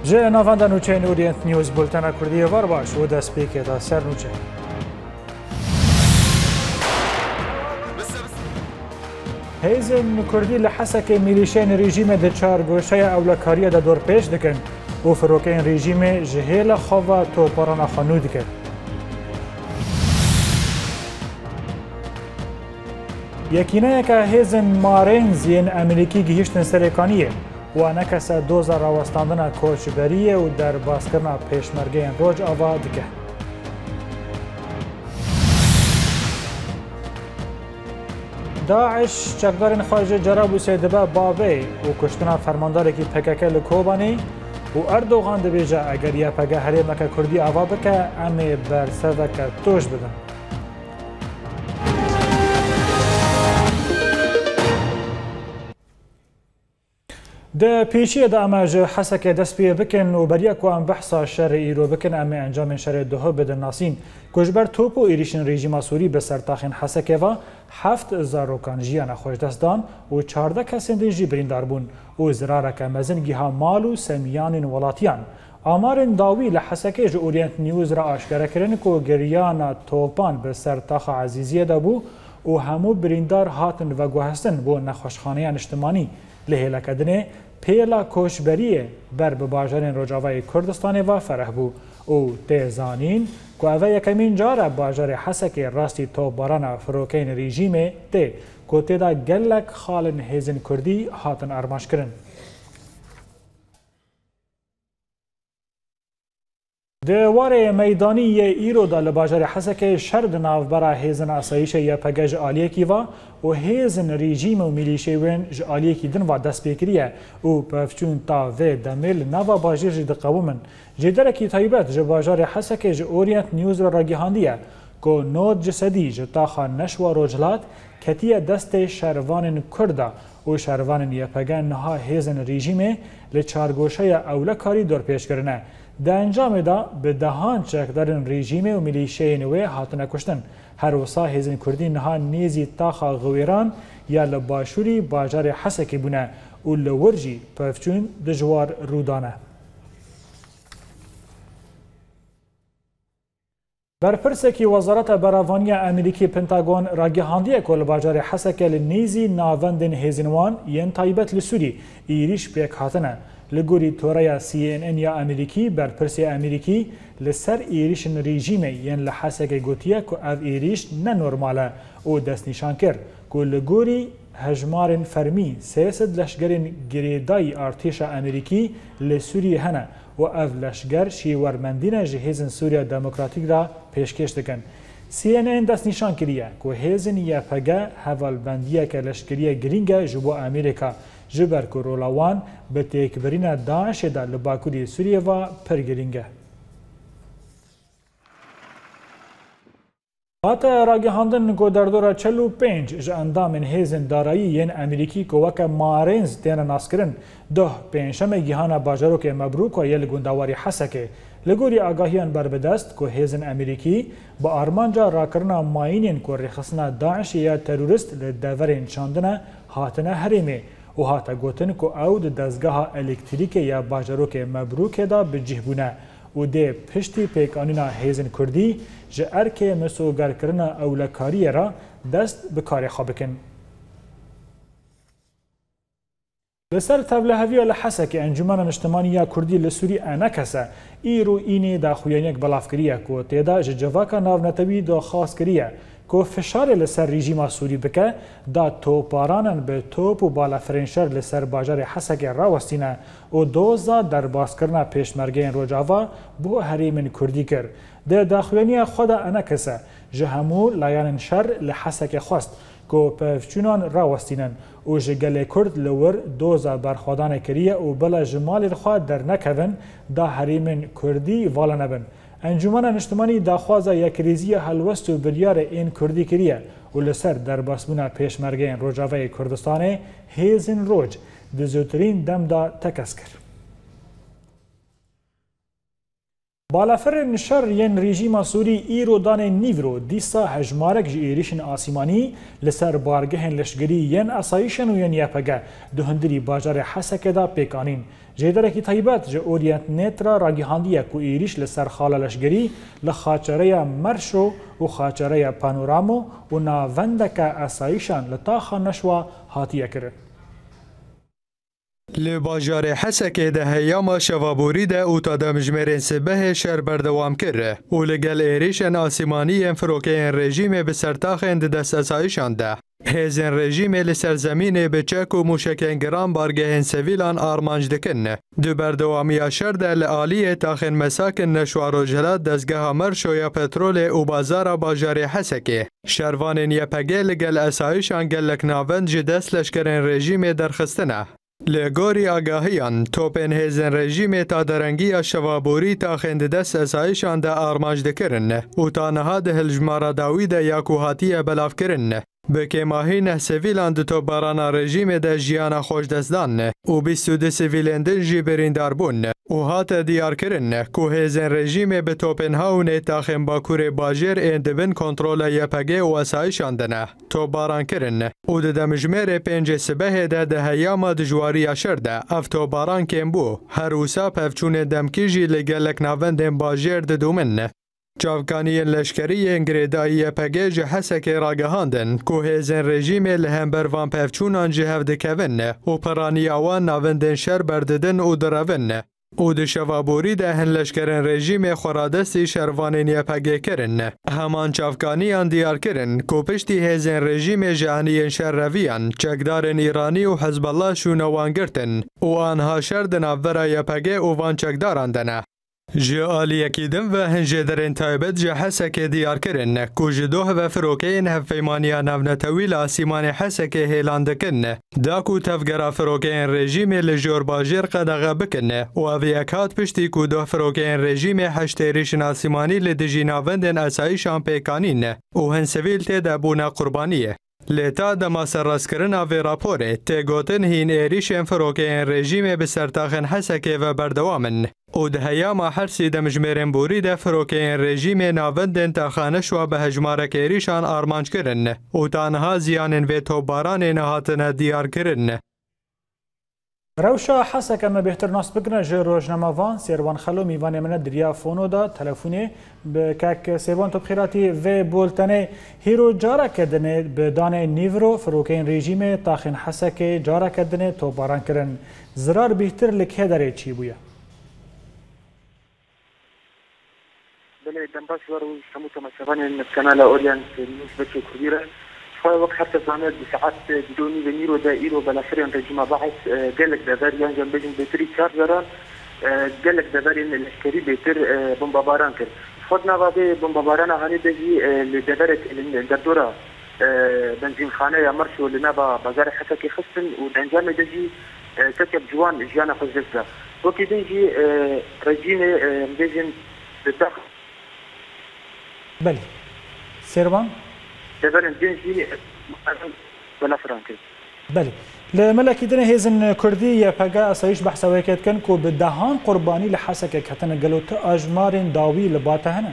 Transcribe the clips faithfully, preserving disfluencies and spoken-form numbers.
جه ناواندا نوچه اورینت نیوز بولتنا کردی وار باش و دست پیکه دا سر نوچه. هیزن کردی لحسک میلیشین رژیم د چار گوشه اولکاری دا دور پیش دکن و فروکین رژیم جهیل خواه تو پرانا خانو دکن. یکینه که هیزن مارنز ین امریکی گهیشتن سرکانیه و نکس دوزا راوستاندن کوچبریه و در باسکرنا پیشمرگین روج آوا دکه. داعش چکدارین خارج جراب سیدبه بابی و کشتنا فرماندار کی پکک لکوبانی و اردوغان دبیجه اگر یا پگه حریمک کردی آوا بکه امی برسوک توش بدن. ده پیشی ده اما جو حسک دست پی بکن و بریا کو ام بحثا شر ایرو بکن اما انجام شر ده بدن ناسین کجبر توپ و ایریشن رژیم سوری به سرتاخین حسک و هفت زاروکان جیان خوش دستان و چارده کسین دنجی بریندار بون و زرارک مزنگی ها مال و سمیان ولاتیان آمارن داوی لحسک جو اورینت نیوز را آشکار کرن کو گریان توپان به سرتاخ عزیزیه ده بو و همو بریندار هاتن و گوهستن بو نخوشخانه اجتماعی لهلکدنه پیلا کوشبریه بر به باجرین رجاوای کردستان و فرح بو او تیزانین که اوه یکمین جاره باجر حسک راستی تو باران فروکین رژیمه تی که تیدا گلک خالن هیزن کردی هاتن ارماش کرن. دوار میدانی یه ایرو دا لباجر حسک شرد ناوبرا هیزن اسایش یا پگج آلیه کی و و هیزن رژیم و میلیشی وین ج آلیه کی دن و دست بکریه و پفچون تا و دمیل نوا باجر جد قومن جدره کی تایبت ج باجر حسک ج اورینت نیوز را راگیهاندیه که نود جسدی ج تاخا نشوا رجلات کتیه دست شروان کرده و شروان یا پگن نها هیزن رژیم لچارگوشه اولکاری دور پیش کرنه ده انجام دا به دهان چکدارن رژیم و میلیشین و هاتنه کشتن. هر وسا هیزن کردی نها نیزی تاخا غویران یا لباشوری باجار حسکی بونه و لورجی پفچون دجوار رودانه. برپرسکی وزارت براوانی امریکی پنتاگون راگهاندیه که لباجار حسک لنیزی ناوندن هیزنوان ین تایبت لسوری ایریش پیک هاتنه. لگوری تورای سی ان ان یا امریکی برپرسی امریکی لسر ایریشن رژیمه ین لحسک گوتیه که او ایریش نه نرماله او دست نشان کرد که لگوری هجمارن فرمی سیاست لشگرین گریدای ارتش امریکی لسوری هنه و او لشگر شیورمندین جهیزن سوریا دموکراتیک را پیشکش دکن. سی ان ان دست نشان کریه که هیزن یا پگه حوالبندیه که لشگریه گرینگه جبو امریکا جبر که رولاوان به تکبرین داعش دا لباکوری سوریه و پرگرینگه. هاتا راگهاندن که در دور چلو پنج جا اندامن هیزن دارایی ین امریکی که وکه مارنز تینا ناسکرن ده پنجشم گیهان باجرو که مبروک و یل گنداواری حسکه لگوری آگاهیان بر بدست که هیزن امریکی با آرمانجا راکرنا ماینین که رخصنا داعش یا تروریست لدورین چاندنه هاتنه حریمه و هاتا گوتن که او د دزگاه الکتریک یا باجروک مبروک دا بجه بونه و ده پشتی پیکانینا هیزن کردی جه ارک مسوگر کرنا اولکاری را دست بکاری خوابکن. لسر تبله هوی لحسک انجمن اجتماعی یا کردی لسوری انکسه ایرو اینی دا خویانیک بلافکریه که تیدا جه جواکا ناونتوی دا خاص کریه که فشار لسر رژیم سوری بکه دا توپارانن به توپ و بالا فرنشر لسر باجر حسک راوستینه و دوزا در باسکرنا پیشمرگین روجاوا بو حریم کردی کر. ده داخلینی خود انکسه جهمو لایان شر لحسک خواست که پفچونان راوستینن و جگل کرد لور دوزا برخوادان کریه و بلا جمال خوا در نکوین دا حریم کردی والا نبن. انجمن اجتماعی داخوازا یک ریزی هلوست و بریار این کردی کریه و لسر در باسمونا پیشمرگین روجاوی کردستان هیزن روج دزوترین دم دا تکس کرد. بالافر شر ین رژیم سوری ایرو دان نیورو دیسا هجمارک جی ایریشن آسیمانی لسر بارگهن لشگری ین اسایشن و ین یپگه دهندری باجار حسکه دا پیکانین جیدرکی طیبت جه اورینت نیترا راگیهاندیه کو ایریش لسر خال لشگری لخاچره مرشو و خاچره پانورامو و ناوندک اسایشن لطاخا نشوا هاتیه کرن. لباجار حسکه ده هیاما شوابوری ده او تا ده مجمرین سبه شهر بردوام کرده و لگل ایریشن آسیمانی فروکه رژیم به سرتاخن ده دست اسایشان ده. هزین رژیم لسر زمین بچک و موشکن گرام بارگهن سویلان آرمانج دکن. دو بردوامی شهر ده لعالی تاخن مساکن نشوار و جلات دزگاه مرشو یا پترول و بازار باجار حسکه. شروان یپگه لگل اسایشان گلک ناوند جدست لشکرین رژیم درخستنه. لگوری آگاهیان توپن هزن رژیم تا درنگی شوابوری تا خند دست اسایشان ده آرمانج دکرن و تا نهاد هلجمارا داوی ده یاکوهاتی بلاف کرن. بکه ماهی نه سویلان ده تو بارانا رژیم ده جیانا خوش دستدان و بیست و ده سویلان ده جی بریندار بون و هات دیار کرن که هزن رژیم به توپن هاونه تا خم باکور باجر اندبن کنترول یپگه و اسایشان دنه تو باران کرن و ده دمجمیر پنج سبه ده ده هیاما دجواری اشر ده اف تو باران کم بو هر وسا پفچون دمکیجی لگلک ناوندن باجر ده دومن. چاوکانی لشکری انگریدایی پگه جه حسک راگهاندن که هزن رژیم لهم بروان پفچونان جهو دکوین و پرانی آوان ناوندن شر برددن و دروین او ده شوابوری ده هن لشکرین رژیم خورادستی شروانین پگه کرن. همان چاوکانیان دیار کرن که پشتی هزن رژیم جهانیین شر رویان چکدارن ایرانی و حزب الله شونوان گرتن و آنها شر دنابورا پگه و وان چکداران دنه. جه آلیکی دم و هنجه درین تایبت جه حسک دیار کرن که جدوه و فروکین هفیمانیا نونتویل آسیمان حسک هیلان دکن داکو تفگرا فروکین رژیم لجور باجر قدغه بکن و اوی اکات پشتی که دو فروکین رژیم هشتریشن آسیمانی لدجی ناوندن اسایشان پیکانین و هن سویل تیده بونا قربانیه. لیتا دما سررسکرن آوی راپوره تیگوتن هین ایریشن فروکین رژیم بسرتاخن حسکه و بردوامن او ده هیاما حرسی دمجمرین بوری ده فروکین رژیم ناوندن تا خانشوا به هجمارک ایریشان آرمانج کرن او تانها زیانن و توباران نهاتن دیار کرن. روشا حسک اما بهتر ناس بکنه جه روشنماوان سیروان خلو میوان من دریا فونو دا تلفونه بکک سیروان تو بخیراتی و بولتنه هیرو جارا کدنه بدان نیورو فروکین رژیم تاخین حسک جارا کدنه تو باران کرن زرار بهتر لکه داره چی بویا؟ بله دنباش ورو سمو تماشاوان كانال اورينت نيوز بتشو كبيره شوي وقت حتى زمان بساعات بدوني بنيرو دائرو بلافرين رجيم بعث قال لك داباريان جنب بيجن بيتري تشارجران قال لك داباريان العسكري بيتر بومباران كر خدنا بعد بومباران هاني بيجي لدبرت الدردوره بنزين خانه يا مرشو لنبا بازار حسكي خصن ودنجام بيجي كتب جوان جانا خزفتا وكي بيجي رجيم بيجن بالداخل بله سيروان دبرن دنجي ولا فرانكي بله لملكي دنا هيزن كردي يبقى اسايش بحث وكيت كان كو بدهان قرباني لحسك كتن قالوت اجمار داوي لباتهنا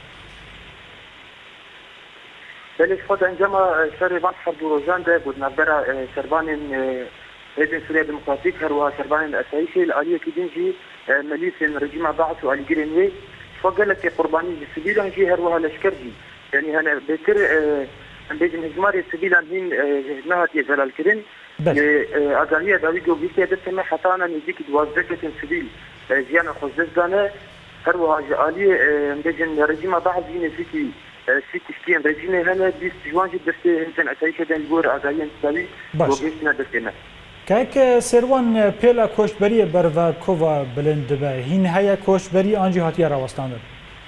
بله خد انجما شر بان حرب روزان ده بود نبرا شربان هيدن سوريا ديمقراطيك هروا شربان الاسايشي الاليه كدنجي مليس رجيم بعث وعلي جرينوي فقال لك قرباني السبيل هنجي هروها لشكرجي يعني هنا بكر بيجن هجماري السبيل هين نهت يزال الكرين اغانيه داويجو بيكي دسمه حتى انا نجيك دوازدكه السبيل زيانا خوزدانه هروها جالي بيجن رجيم بعض هين فيكي ست شتين رجيم هنا بيست جوانجي بس هنتن اسايشه دن جور اغانيه تساوي وبيسنا دسنا كاك سيروان بيلا كوشبري بروا كوفا بلند به هين هيا كوشبري انجي هاتيا راوستاندر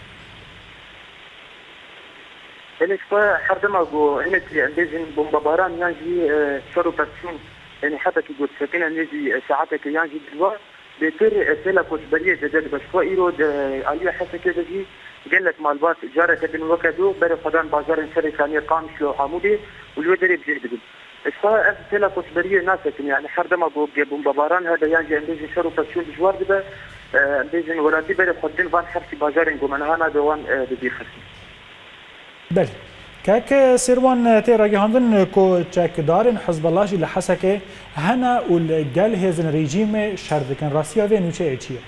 اللي شوي حردما جو هنا اللي عندنا بومباران يانجي شرو باتشون يعني حتى كي قلت سكينة نجي ساعتك يانجي دلوا بيتر بيلا كوشبري جدد بس شوي يرود عليه حتى كده جي قال لك مالبات جارة كده وكدو بره فدان بازار شري ثانية قامش لو حمودي والودري بجد الصراحه أبتلا كوشبريه ناسك يعني حردما جو بومباران هذا يانجي عندنا شرو باتشون جوار ده بيجن ولاتي بير خدين فان حرسي باجارين قمنهانا دوان بدي خسي بله كاك سيروان تيرا جهاندن كو تشاك دارن حزب الله جي لحسكه هنا والجال هيزن ريجيم شردكن راسيا في نوچه ايچيه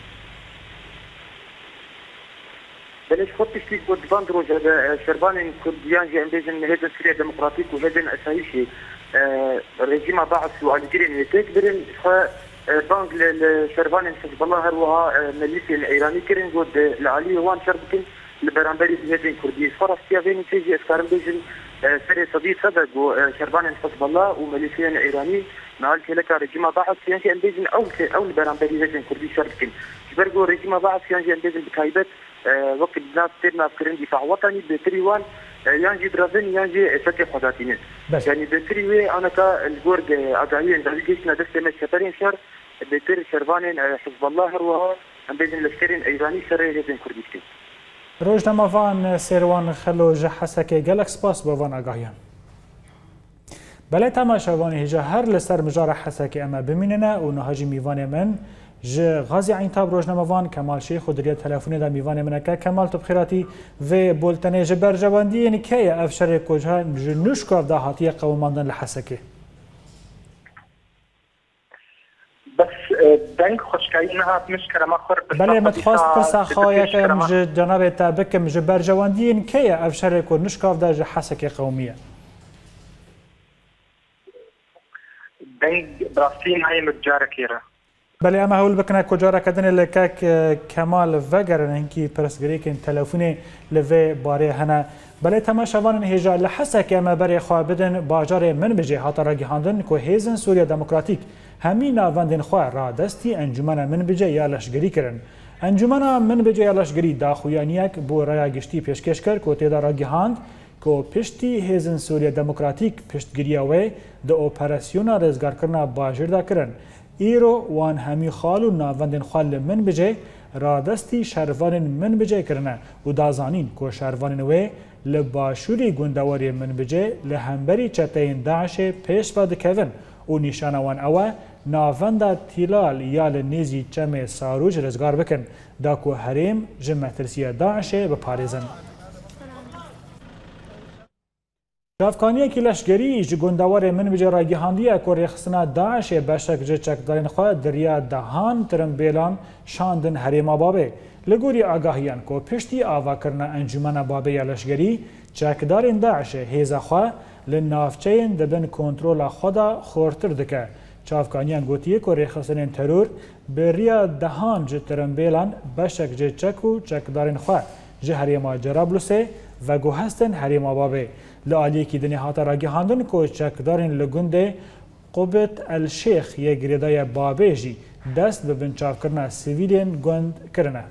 بلش خطش لي قد فاندرو شربان كرديان جي بيجن هيزن سوريا ديمقراطيك وهيزن اسايشي ريجيم بعث والجيرين يتكبرن بانك لشربان حزب الله هروها ميليشيا الايراني كرين قد العالي وان شربكن لبرانبري هيزن كردي فرنسا فين تيجي اسكارن بيجن سري صديق صدق وشربان حزب الله وميليشيا الايراني مع لك ريجيم بعث يعني ان بيجن او او لبرانبري هيزن كردي شربكن برجو ريجيم بعث يعني ان بيجن بكايبت وقت الناس ترنا فكرين دفاع وطني بتريوان يانجي برازيل يانجي فتح خداتين يعني بتريوي انا كالجورد اجايين دالجيشنا دستمه شفرين شهر بتر شربان حزب الله هروها ام بين الاسكرين ايراني شري هيزن كردستان روجنامه فان سيروان خلو جحسكه جالكس باس بوان اگاهیان بله تماشاوان هجا هر لسر مجار حسكه اما بميننا و نهاجي ميوان من ج غازي عين تاب روجنامه فان كمال شيخ و دريا تلفوني دا ميوان منك كمال تبخيراتي و بولتنه جبر جواندي يعني كي افشر كوجها جنوشكو دا هاتيه قوماندن لحسكه بس دنگ خوشکایی نهات مشکره ما خور بله متخواست ترسا خواهی که مج جناب تابک مج برجواندین که افشار کو نشکاف دا حسک قومیه دنگ براستین های متجاره کیره بله اما هول بکنه کجاره کدن لکک کمال وگرن هنکی پرسگری کن تلفونی لوی باره هنه بله تماشاوان هجا لحسک اما بری خواه بدن باجار من بجه هاتا را گهاندن که هیزن سوریا دموکراتیک همین ناوندن خواه را دستی انجمن من بجه یا لشگری کرن انجمن من بجه یا لشگری دا خویانیک بو رای گشتی پیشکش کرد که تیدا را گهاند که پشتی هیزن سوریا دموکراتیک پشتگیریه وی دا اپراسیونا رزگار کرنا باجر دا کرن ایرو وان همی خالو ناوندن خوال من بجه را دستی شروان من بجه کرنه و دازانین که شروان وی لباشوری گندواری من بجه لهمبری چتین داعش پیش با دکوین و نشانوان اوه ناوندا تیلال یا لنیزی چم ساروج رزگار بکن دا که هریم جمعترسی داعش بپارزن. جافکانی که لشگری جگندوار من بجه را گهاندیه که ریخصنا داعش بشک جه چکدارین خواه دریا دهان ترنبیلان شاندن هریم بابه لگوری آگاهیان که پشتی آوا کرنا انجمن بابه یا لشگری چکدارین داعش هیزا خواه لنافچین دبن کنترول خدا خورتر دکه چافکانیان گوتیه که ریخصنین ترور بریا دهان جه ترنبیلان بشک جه چکو چکدارین خواه جه هریم جرابلوسه و گوهستن هریم بابه لعالیه که دنی هاتا را گهاندن که چکدارین لگنده قبت الشیخ یک گریدای بابه جی دست به بنچاف کرنا سیویلین گند کرنه.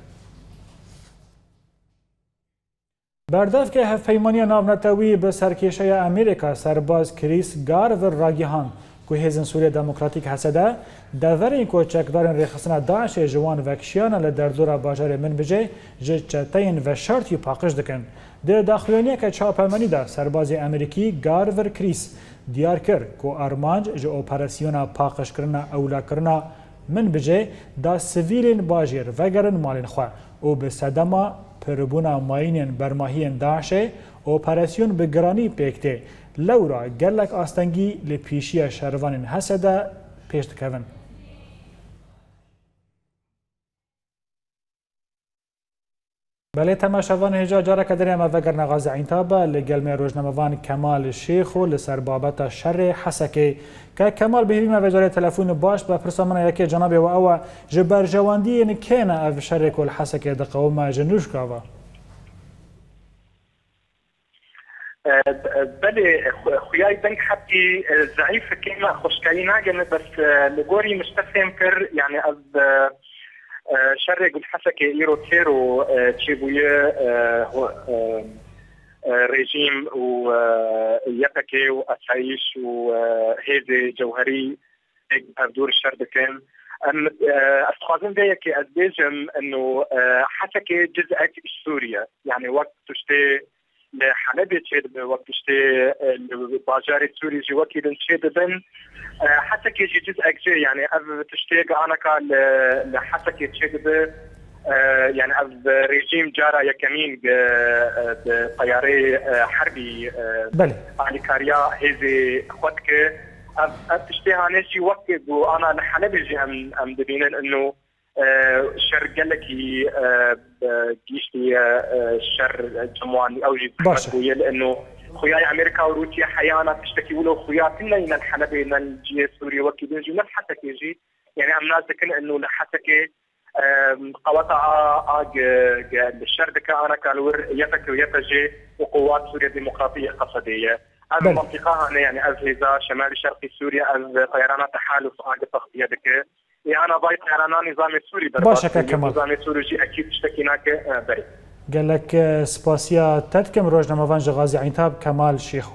بردف که هفپیمانی ناونتوی به سرکیشه امریکا سرباز کریس گارور را گهاند که هیزن سوریا دموکراتیک حسده دورین که چکدارین ریخصنا داعش جوان وکشیان لدردور باجار من بجه جه چتین و شرطی پاقش دکن. در داخلونیه که چاپمانی دا سرباز امریکی گارور کریس دیار کرد که آرمانج جه اپراسیونا پاقش کرنا اولا کرنا من بجه دا سویلین باجیر وگرن مالین خواه و به صدما پربونا ماینین برماهین داعشه اپراسیون بگرانی پیکته لورا گلک آستنگی لپیشی شروانین حسده پیشت کون. بله تماشاوان هجا جارا کدری اما وگر نغاز عینتابه لگلمه روزنامه‌وان کمال شیخ و لسر بابت شر حسکه که کمال بهیریم وجاره تلفون باش با پرسامن یکی جناب و او جبر جواندی این کنه او شر کل حسکه ده قوم جنوش کاوا بله خویای دنگ حتی ضعیف کیما خوشکایی ناگنه بس لگوری مستفهم کر یعنی از شر قل حسكي ايرو تيرو تشيبويه ريجيم ويبكي واسايش وهيدي جوهري افدور الشر بكن استخدم ذيك ازبيجم انه حسكي جزء سوريا يعني وقت تشتي لحلب تشيد وقتشتي باجار سوري جي وكيل تشيد بن حتى كي يجي جزء أكجي يعني أب تشتي أنا كان لحتى كي تشيد ب يعني أب ريجيم جارا يكمين بطياري حربي بله على كاريا هذي خدك أب أب تشتي هانشي وقت وأنا لحلب جي أم أم دبينن إنه الشر قال لك جيشتي الشر جمواني او جيت خويا لانه خويا امريكا وروسيا حيانا تشتكي ولو خويا كلنا الحلبي من الجي السوري وكيل نجي نفس حتى كيجي يعني ام ناس ذكر انه لحتى كي قواطع الشر ذكر انا كالور يتك ويتجي وقوات سوريا الديمقراطيه القصديه هذا المنطقه هنا يعني اجهزه شمال شرقي سوريا طيران تحالف اج تغطيه ذكر يعني أنا بايت أنا نظام سوري باشا كمال نظام سوري جي أكيد اشتكيناك بري قال لك سباسيا تدكم روجنا مفانج غازي عينتاب كمال شيخو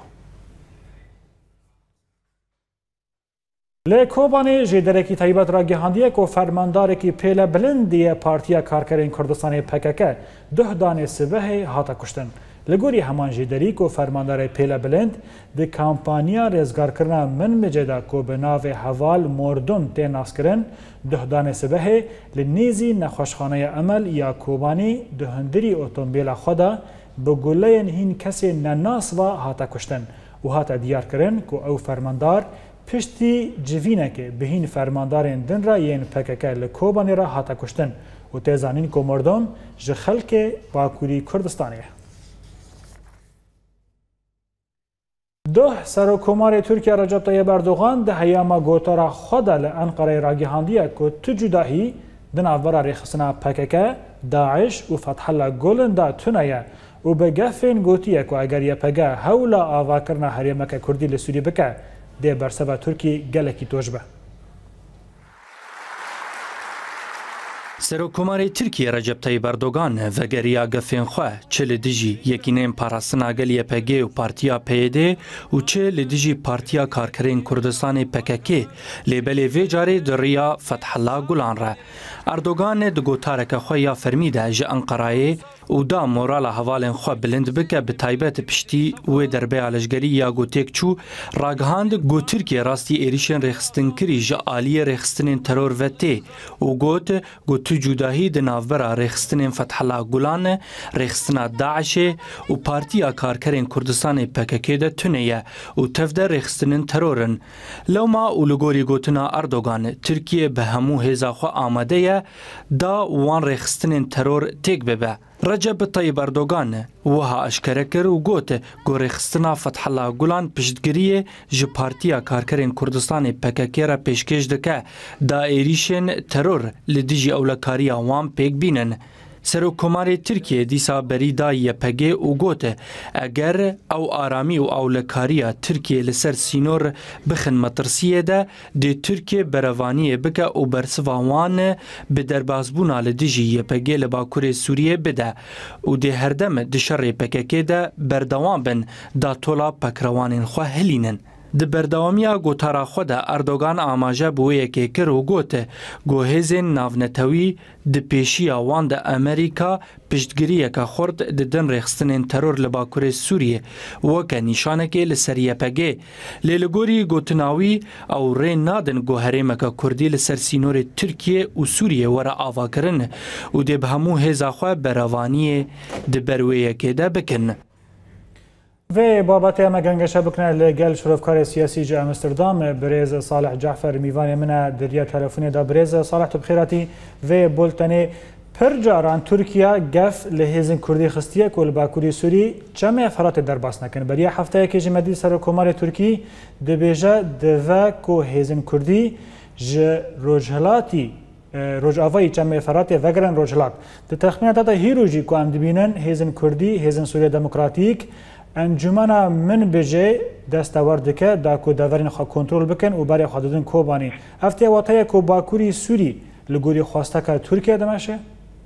لکوبانی جدرکی تایبات را گهاندیه که فرمانداری که پیل بلندیه پارتیا کارکرین کردستانی پکک ده دانه سبه هاتا کشتن. لگوری همان جدری که فرمانداری پیل بلند ده کامپانیا رزگار کرنا من مجدا که به ناو حوال مردم تیناس کرن ده دانه سبه لنیزی نخوشخانه عمل یا کوبانی ده هندری اتومبیل خدا به گله هین کسی نناس و هاتا کشتن و هاتا دیار کرن که او فرماندار پشتی جوینه که بهین فرماندارین دن را یین پکک لکوبانی را هاتا کشتن و تیزانین که مردم جه خلق باکوری کردستانیه. ده سروکمار ترکیه رجب طیب اردوغان ده هیاما گوتارا خدا لانقره را گهاندیه که تو جداهی دن افبرا ریخصنا پکک داعش و فتح الله گولن دا تونایه و به گفین گوتیه که اگر یه پگه هولا آوا کرنا هریمک کردی لسوری بکه ده برسبه ترکی گلکی توجبه. سروکماری ترکیه رجب طیب اردوغان و گریا گفین خواه چه لدیجی یکینین پاراسنا گل یپگی و پارتیا پیده و چه لدیجی پارتیا کارکرین کردستان پککی لیبلی وی جاری دریا فتح الله گلان را. اردوغان دگو تارک خواه یا فرمیده جه انقرائه و دا مورال حوالین خواه بلند بکه به تایبت پشتی و دربه علشگری یا گو تیک چو راگهاند گو ترکیه راستی ایریشن ریخستن کری جه آلی ریخستن ترور و تی و گوت گو تو جداهی د نافبرا ریخستن فتح الله گلان ریخستن داعش و پارتیا کارکرین کردستان پککی ده تونیه و تفده ریخستن ترورن لوما و لگوری گوتنا اردوغان ترکیه به همو هزا خو آمده دا وان ریخستن ترور تیک ببه. رجب طیب اردوغان وها اشکره کر و گوت گو ریخستنا فتح الله گلان پشتگیری جه پارتیا کارکرین کردستان پککی را پیشکش دکه دا ایریشن ترور لدیجی اولکاری آوان پیک بینن. سروکمار ترکیه دیسا بریدا یپگه و گوته اگر او آرامی و اولکاری ترکیه لسر سینور بخن مطرسیه ده ده ترکیه بروانی بکه و برسوان به دربازبونا لدیجی یپگه لباکور سوریه بده و ده هردم ده شر پککه ده بردوان بن دا طولا پکروانین خواه هلینن. د بردوامیا گوتارا خود اردوغان آماجه بویه که کر و گوته گوهزین ناونتوی د پیشی آوان د امریکا پشتگیریه که خورد د دن ریخستنین ترور لباکور سوریه وکه نشانه که لسریه پگه لیلگوری گوتناوی او رین نادن گوهرمه که کردی لسر سینور ترکیه و سوریه ورا آوا کرن و د بهمو هزاخواه بروانیه د برویه که ده بکن. و بابت اما گنگشه بکنه لگل شرفکار سیاسی جا امستردام بریز صالح جعفر میوان من دریا تلفونی دا بریز صالح تو بخیراتی و بولتنی پر جاران ترکیه گف لهزن کردی خستیه کل باکوری سوری چمه افرات درباس نکن بریا هفته که جمدی سر کمار ترکی دبیجه دو کو هزن کردی ج روجهلاتی روج آوایی چمه افرات وگرن روجهلات ده تخمینات تا هیروجی که ام دبینن هزن کردی هزن سوری دموکراتیک انجمنا من بجه دستاورد که دا کو داورین خوا کنترل بکن و برای خوددن کوبانی هفته واتای کو باکوری سوری لگوری خواسته که ترکیه دمشه؟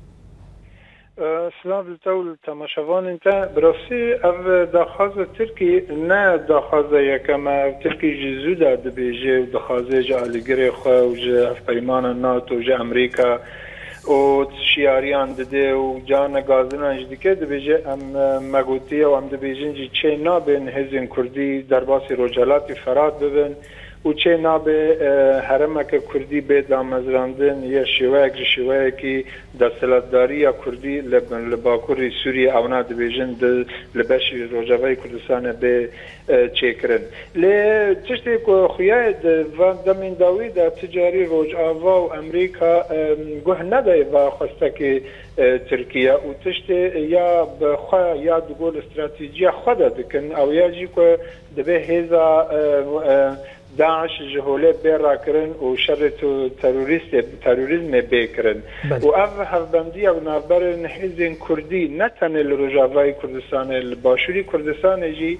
سلام لطول تماشاوان انتا برافسی او داخواز ترکی نه داخواز یکم ترکی جزو داد بیجه و داخواز جا آلیگری خواه و جا افپریمان ناتو و جا امریکا و شیاریان دده و جان گازنان جدیکه دبیجه ام مگوتیه و ام دبیجن جی چه نابین هزین کردی در باسی روجالاتی فراد ببین و چه نابه هرمک کردی به دامزراندن یا شیوه شیوه که دستلاتداری یا کردی لباکوری سوری اونا دبیجن لبشی روجاوی کردستان به چه کرن لی تشتی که خویای دمین داوی دا تجاری روج آوا و امریکا گوه ندای و خواسته که ترکیه و تشتی یا بخواه یا دگول استراتیجی خود دکن او یا جی که دبه هیزا داعش جهوله بیرا کرن و شر تروریزم بیکرن و اف هفبندی و نابرن حزن کردی نتنه لروجاوای کردستان الباشوری کردستان جی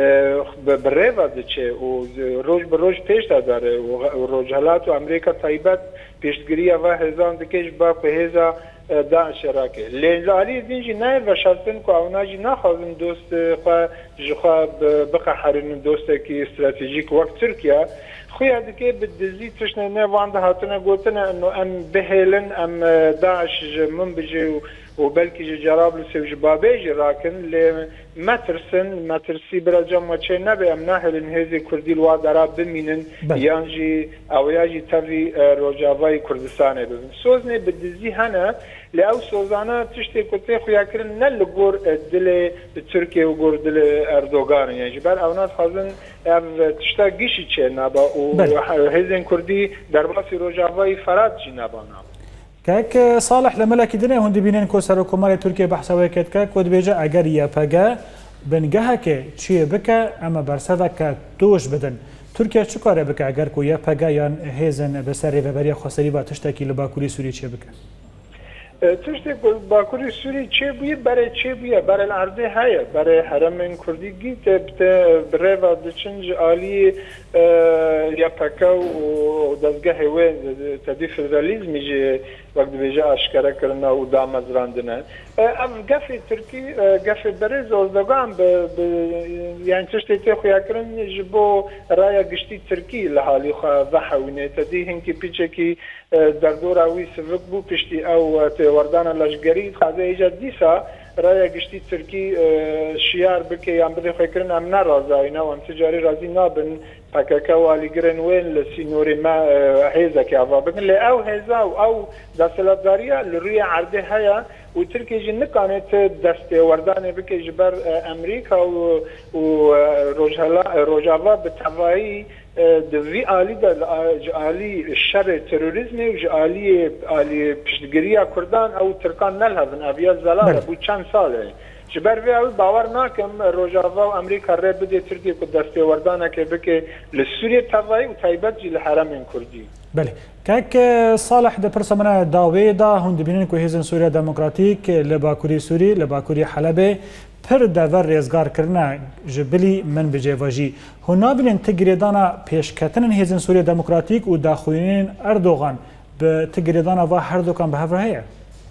بریوه دچه و روش بروش پیش داره و روجهلات و امریکا طیبت پیشگیری و هزان دکش با که هزا داعش راکه لیلالی دینجی نه و شرطن که اوناجی نخواهدن دوست خواه جخواه بقا حرین دوسته که استراتیجیک وقت ترکیه خواه دکه بدزی تشنه نه وانده هاتنه گوتنه انو ام بهیلن ام داعش من بجه و بلکه جراب لسوج بابه جی راکن لی مترسن مترسی برا جمع چه نبه ام ناهلن هزی کردی الوادارا بمینن یانجی اویاجی تاوی روجاوای کردستانه ببین سوزنه بدزی هنه لی او سوزانه تشتی کتی خویا کرن نه لگور دل ترکیه و گور دل اردوگان یعنی جبر اونات خوازن تشتا گیشی چه نبا و هزین کردی در باسی روجاوای فراد جی نبا نبا كاك صالح لملك دنيا هندي بينين كوسر وكمال تركيا بحث ويكت كاك ود بيجا اگر يابغا بنگهك چي بك اما برسدك توش بدن تركيا چه کاره بك اگر کو يابغا يان هيزن بسر وبريا خسري با تشتكي لباكوري سوري چه بك تشتی باکوری سوری چه بویه برای چه بویه برای الارض هایا برای حرم کردی گیت برای و دچنج عالی یا پکاو و دستگاه وین تدی فدرالیزمی جه وقت بیجا اشکره کرنه و دامزراندنه اف گفی ترکی گفی برای زوزدگان یعنی تشتی تی خویا کرن جبو رایا گشتی ترکی لحالی خواه وحوینه تدی هنکی پیچه کی در دور اوی سوک بو پشتی او وردان لشگری خواهده ایجاد دیسا رای گشتی ترکی شیار بکه یا بده خواه کرن ام نرازاینا و ام تجاری رازی نابن پاکاکا و آلیگرن وین لسینوری ما حیزه که آوا بکن لی او حیزه و او دستلاتداریه لروی عرده هیا و ترکی جی نکانت دست وردان بکه جبر امریکا و روجاوا به توایی دوی عالی در عالی شر تروریسمی و عالی عالی پشتگیری کردان او ترکان نلهبن اویا زلاله بود چند ساله جبر وی او باور ناکم روجاوا و امریکا ره بده ترکیه که دسته وردانه که بکه لسوریه توایی و تایبت جی لحرم کردی بله كاك صالح ده برسمنا داوي دا هند بينن كو هيزن سوريا ديمقراطيك لباكوري سوري لباكوري حلبه پر دور رزگار کرنا جبلی من بجواجی هنا بین تگریدانا پیشکتن هیزن سوریه دموکراتیک و داخوینین اردوغان به تگریدانا و هر دوکان به هفره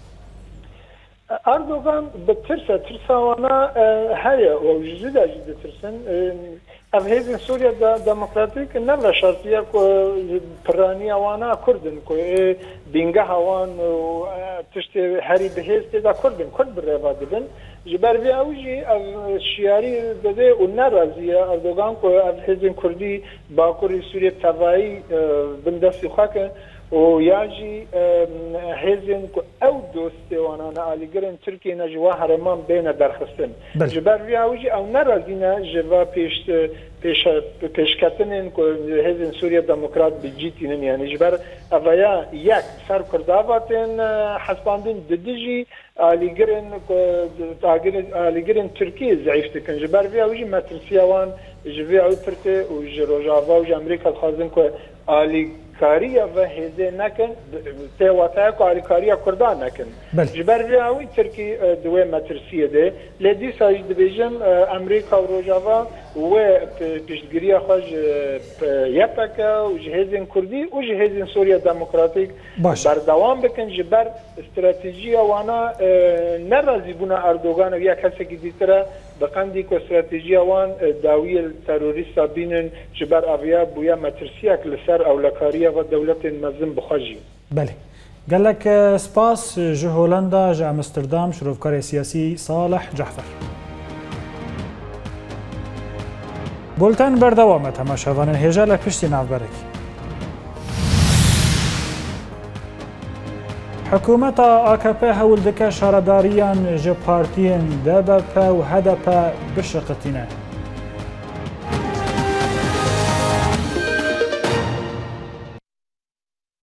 اردوغان به ترسه ترساوانا هیا و جدا جدا ترسن اف هیزن سوریه دموکراتیک نبرا شرطیه که پرانی وانا کردن که بینگه هوان و تشتی هری به هیز تیدا کردن کرد بره دبن جبر وی اوجی شیاری داده و نرازیه اردوغان که اف هیزن کردی باکوری سوریه توایی بندستی خواکن و یاجی هیزن که او دوسته وانانا آلیگرن ترکیه نجوا هرمان بین درخستن جبر وی اوجی او نرازینه جوا پیشت پیشکتنین که هیزن سوریا دموکرات بجیتینن یعنی جبر اویا یک سر کرداواتین حسباندین ددیجی آلیگرن آلیگرن ترکیه ضعیف تکن جبر وی اوجی مترسیوان جوی او ترته و جروجاوا و امریکا خواستن که آلی کاریه و هزه نکن تیواتای که آلی کاریه کردان نکن جبر وی اوی ترکی دوی مترسیه ده لیدی ساج دبیجم امریکا و روجاوا و پیشتگیری خوش یپکه و جهازین کردی و جهازین سوریا دموکراتیک بردوام بکن جبر استراتیجی وانا نرازی بونا اردوغان و یا کسی که دیتره بقندی که استراتیجی وان داوی تروریست بینن جبر اویا بویا مترسیه که لسر اولکاریه و دولت مزم بخواجی بله قالك سباس جه هولندا جه امستردام شروفكار سياسي صالح جعفر. بولتن بردوامه تماشاوان هجا لپشتی نافبرکی. حکومت آکپ هول دکه شارداریان جه پارتین دبپ و هدپ بشقتینه.